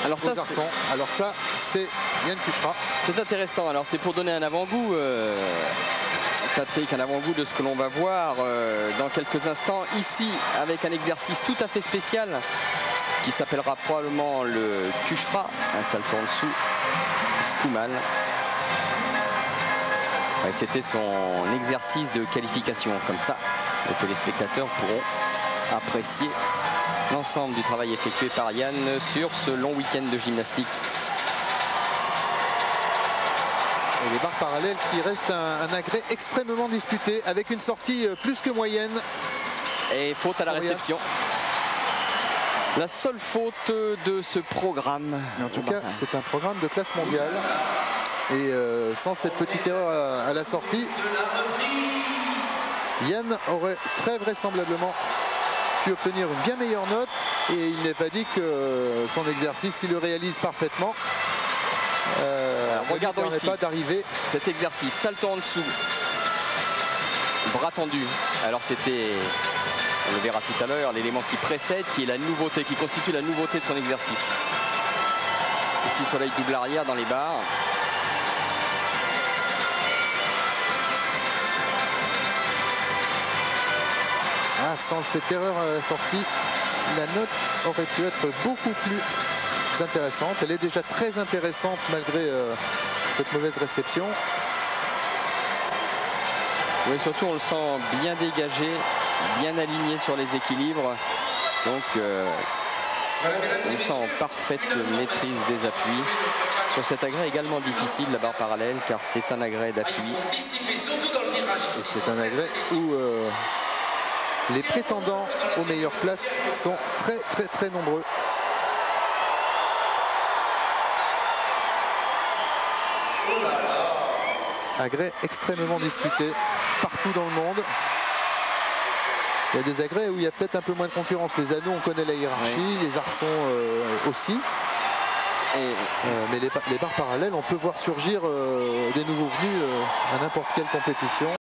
Alors aux ça, garçons. Alors ça, c'est Yann Cuchera. c'est intéressant. Alors c'est pour donner un avant-goût, Patrick, un avant-goût de ce que l'on va voir dans quelques instants ici avec un exercice tout à fait spécial qui s'appellera probablement le Cuchera, un salto en dessous, Skumal. Ouais, c'était son exercice de qualification. Comme ça, les téléspectateurs pourront apprécier l'ensemble du travail effectué par Yann sur ce long week-end de gymnastique. Et les barres parallèles qui restent un agrès extrêmement disputé avec une sortie plus que moyenne. Et faute à la réception. La seule faute de ce programme. Mais en tout cas, c'est un programme de classe mondiale. Et sans cette petite erreur à la sortie, Yann aurait très vraisemblablement pu obtenir une bien meilleure note. Et il n'est pas dit que son exercice, il le réalise parfaitement. Regardons ici pas d'arriver. cet exercice, salto en dessous, bras tendu. Alors c'était, on le verra tout à l'heure, l'élément qui précède, qui est la nouveauté, qui constitue la nouveauté de son exercice. Ici soleil double arrière dans les barres. Ah, sans cette erreur à la sortie, la note aurait pu être beaucoup plus intéressante. Elle est déjà très intéressante malgré cette mauvaise réception. Oui, surtout on le sent bien dégagé, bien aligné sur les équilibres. Donc on le sent en parfaite maîtrise des appuis. Sur cet agrès également difficile, la barre parallèle, car c'est un agrès d'appui. Et c'est un agrès où les prétendants aux meilleures places sont très nombreux. Agrès extrêmement disputé partout dans le monde. Il y a des agrès où il y a peut-être un peu moins de concurrence. Les anneaux, on connaît la hiérarchie, oui. Les arçons aussi. Mais les barres parallèles, on peut voir surgir des nouveaux venus à n'importe quelle compétition.